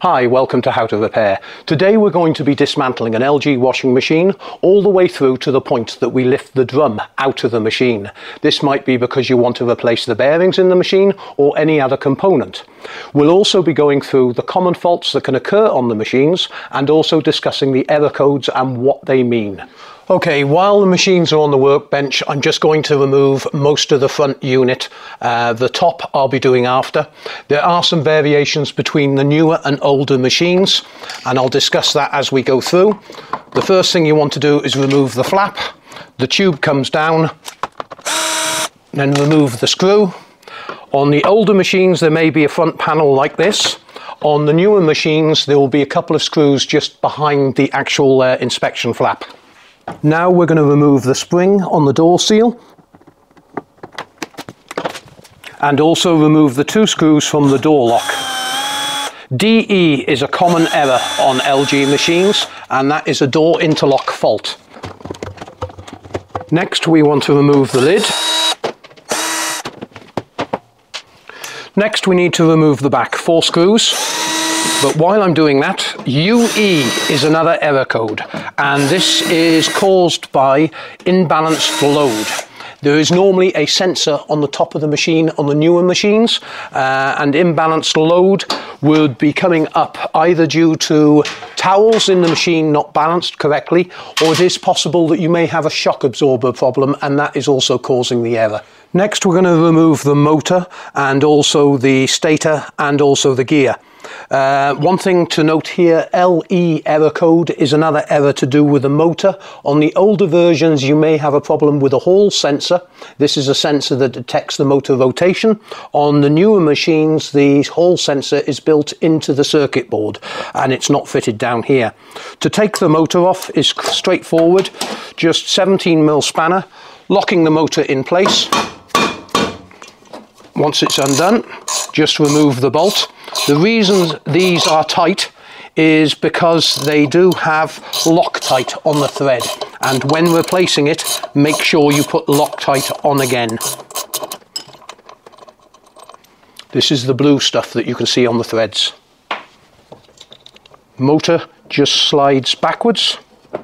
Hi, welcome to How to Repair. Today we're going to be dismantling an LG washing machine all the way through to the point that we lift the drum out of the machine. This might be because you want to replace the bearings in the machine or any other component. We'll also be going through the common faults that can occur on the machines and also discussing the error codes and what they mean. Okay, while the machines are on the workbench, I'm just going to remove most of the front unit. The top I'll be doing after. There are some variations between the newer and older machines, and I'll discuss that as we go through. The first thing you want to do is remove the flap. The tube comes down, then remove the screw. On the older machines there may be a front panel like this. On the newer machines there will be a couple of screws just behind the actual inspection flap. Now we're going to remove the spring on the door seal and also remove the two screws from the door lock. DE is a common error on LG machines, and that is a door interlock fault. Next we want to remove the lid. Next we need to remove the back 4 screws. But while I'm doing that, UE is another error code, and this is caused by imbalanced load. There is normally a sensor on the top of the machine on the newer machines, and imbalanced load would be coming up either due to towels in the machine not balanced correctly, or it is possible that you may have a shock absorber problem, and that is also causing the error. Next we're going to remove the motor and also the stator and also the gear. One thing to note here, LE error code is another error to do with the motor. On the older versions you may have a problem with a hall sensor. This is a sensor that detects the motor rotation. On the newer machines the hall sensor is built into the circuit board and it's not fitted down here. To take the motor off is straightforward, just 17mm spanner, locking the motor in place. Once it's undone, just remove the bolt. The reason these are tight is because they do have Loctite on the thread, and when replacing it, make sure you put Loctite on again. This is the blue stuff that you can see on the threads. Motor just slides backwards,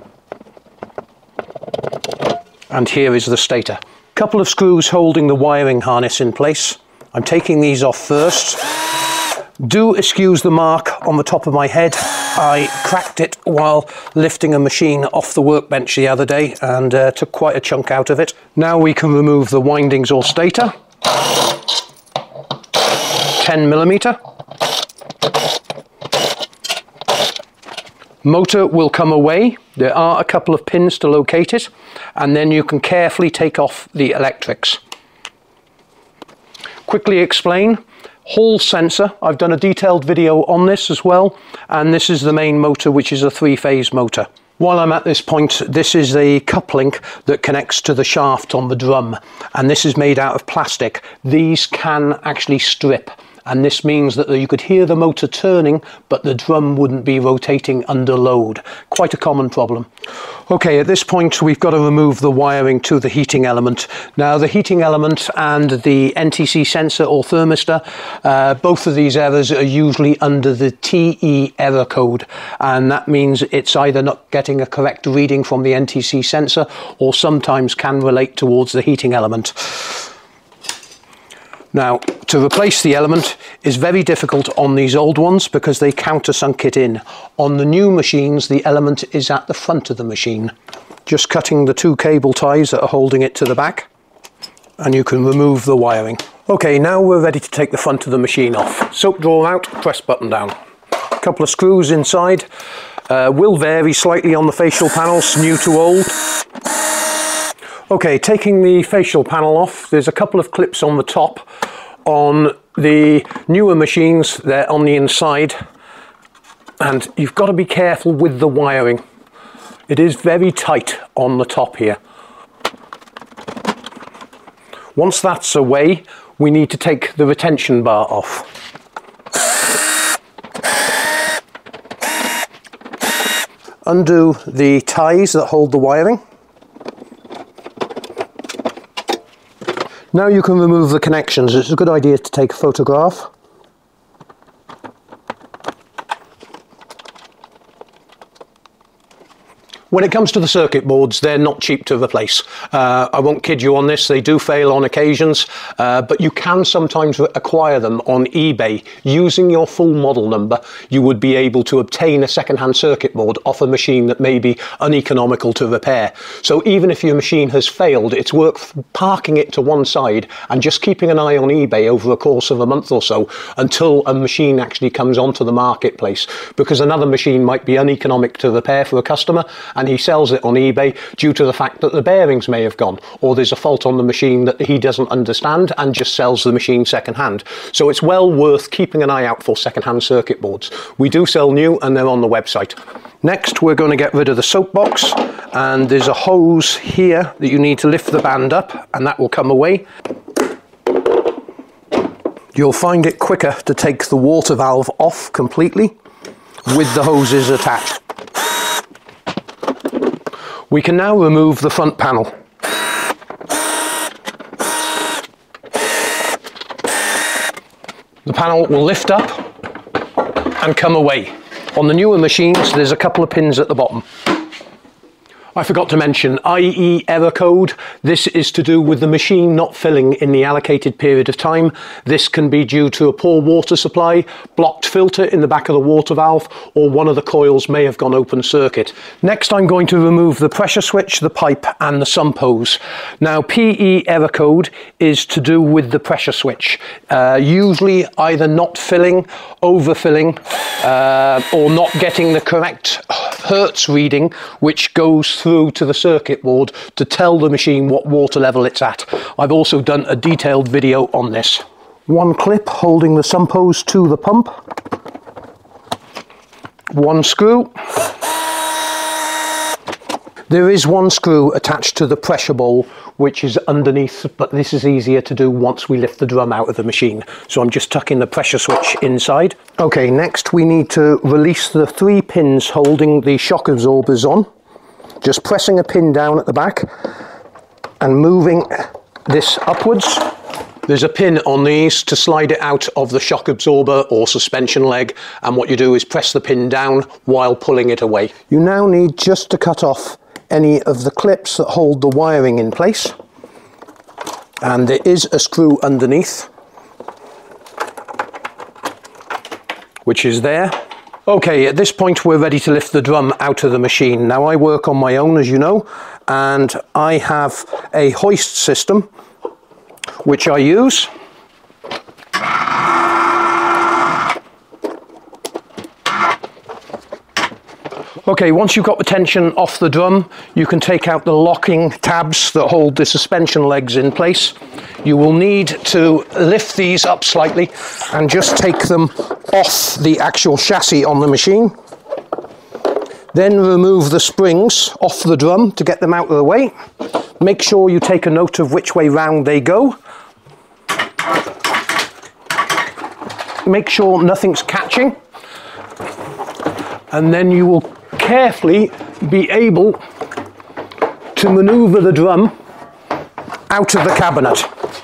and here is the stator. Couple of screws holding the wiring harness in place. I'm taking these off first. Do excuse the mark on the top of my head. I cracked it while lifting a machine off the workbench the other day and took quite a chunk out of it. Now we can remove the windings or stator. 10mm. Motor will come away. There are a couple of pins to locate it, and then you can carefully take off the electrics. Quickly explain. Hall sensor, I've done a detailed video on this as well, and this is the main motor, which is a 3-phase motor. While I'm at this point, this is a coupling that connects to the shaft on the drum, and this is made out of plastic. These can actually strip, and this means that you could hear the motor turning, but the drum wouldn't be rotating under load. Quite a common problem. Okay, at this point we've got to remove the wiring to the heating element. Now the heating element and the NTC sensor or thermistor, both of these errors are usually under the TE error code, and that means it's either not getting a correct reading from the NTC sensor or sometimes can relate towards the heating element. Now, to replace the element is very difficult on these old ones because they countersunk it in. On the new machines, the element is at the front of the machine. Just cutting the 2 cable ties that are holding it to the back, and you can remove the wiring. Okay, now we're ready to take the front of the machine off. Soap drawer out, press button down. A couple of screws inside. Will vary slightly on the facial panels, new to old. Okay, taking the facial panel off, there's a couple of clips on the top. On the newer machines, they're on the inside, and you've got to be careful with the wiring. It is very tight on the top here. Once that's away, we need to take the retention bar off. Undo the ties that hold the wiring. Now you can remove the connections. It's a good idea to take a photograph. When it comes to the circuit boards, they're not cheap to replace. I won't kid you on this, they do fail on occasions, but you can sometimes acquire them on eBay. Using your full model number, you would be able to obtain a second-hand circuit board off a machine that may be uneconomical to repair. So even if your machine has failed, it's worth parking it to one side and just keeping an eye on eBay over the course of a month or so until a machine actually comes onto the marketplace, because another machine might be uneconomic to repair for a customer, and he sells it on eBay due to the fact that the bearings may have gone, or there's a fault on the machine that he doesn't understand and just sells the machine second-hand. So it's well worth keeping an eye out for second-hand circuit boards. We do sell new and they're on the website. Next, we're going to get rid of the soap box, and there's a hose here that you need to lift the band up, and that will come away. You'll find it quicker to take the water valve off completely with the hoses attached. We can now remove the front panel. The panel will lift up and come away. On the newer machines, there's a couple of pins at the bottom. I forgot to mention, IE error code. This is to do with the machine not filling in the allocated period of time. This can be due to a poor water supply, blocked filter in the back of the water valve, or one of the coils may have gone open circuit. Next, I'm going to remove the pressure switch, the pipe and the sump hose. Now, PE error code is to do with the pressure switch. Usually either not filling, overfilling, or not getting the correct Hertz reading, which goes through to the circuit board to tell the machine what water level it's at. I've also done a detailed video on this. One clip holding the sump hose to the pump. One screw. There is one screw attached to the pressure bowl, which is underneath, but this is easier to do once we lift the drum out of the machine. So I'm just tucking the pressure switch inside. Okay, next we need to release the 3 pins holding the shock absorbers on. Just pressing a pin down at the back and moving this upwards. There's a pin on these to slide it out of the shock absorber or suspension leg, and what you do is press the pin down while pulling it away. You now need just to cut off any of the clips that hold the wiring in place, and there is a screw underneath which is there. Okay, at this point we're ready to lift the drum out of the machine. Now, I work on my own, as you know, and I have a hoist system which I use. Okay, once you've got the tension off the drum, you can take out the locking tabs that hold the suspension legs in place. You will need to lift these up slightly and just take them off the actual chassis on the machine. Then remove the springs off the drum to get them out of the way. Make sure you take a note of which way round they go. Make sure nothing's catching. And then you will carefully be able to maneuver the drum out of the cabinet.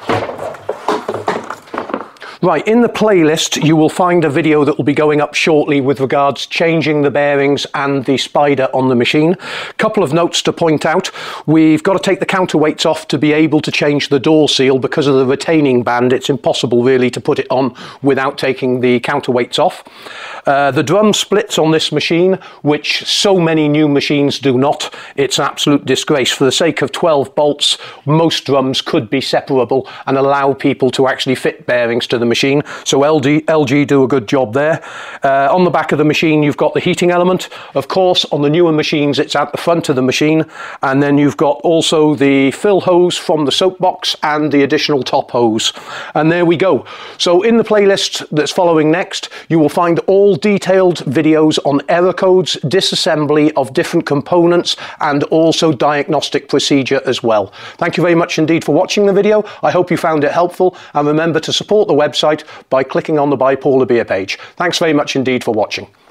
Right, in the playlist you will find a video that will be going up shortly with regards changing the bearings and the spider on the machine. Couple of notes to point out. We've got to take the counterweights off to be able to change the door seal. Because of the retaining band, it's impossible really to put it on without taking the counterweights off. The drum splits on this machine, which so many new machines do not. It's an absolute disgrace. For the sake of 12 bolts, most drums could be separable and allow people to actually fit bearings to the machine. So LG do a good job there. On the back of the machine you've got the heating element. Of course, on the newer machines it's at the front of the machine, and then you've got also the fill hose from the soap box and the additional top hose. And there we go. So in the playlist that's following next, you will find all detailed videos on error codes, disassembly of different components, and also diagnostic procedure as well. Thank you very much indeed for watching the video. I hope you found it helpful, and remember to support the website by clicking on the Buy Paula Beer page. Thanks very much indeed for watching.